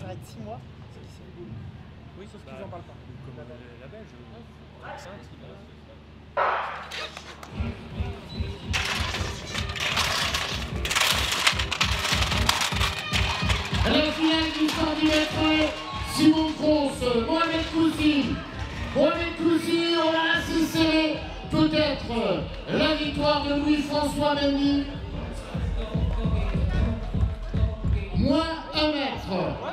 s'arrête 6 mois, c'est qu'il s'est fait gauler. Oui, Sauf qu'ils en parlent pas. Comme la Belge, La finale du 110 mètres, Simon Cross, Mohamed Koussi. Mohamed Koussi, on a assisté peut-être la victoire de Louis-François Mendy. Moins 1 mètre.